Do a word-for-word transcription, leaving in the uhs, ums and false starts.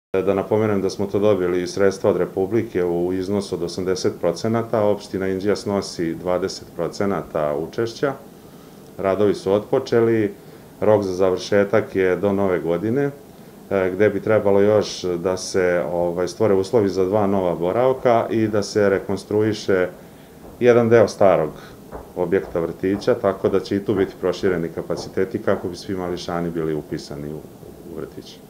Da napomenem da smo to dobili sredstva od Republike u iznosu od osamdeset procenata, opština Inđija snosi dvadeset procenata učešća. Radovi su otpočeli, rok za završetak je do nove godine, gde bi trebalo još da se stvore uslovi za dva nova boravka i da se rekonstruiše jedan deo starog objekta vrtića, tako da će i tu biti prošireni kapaciteti kako bi svi mališani bili upisani u vrtić.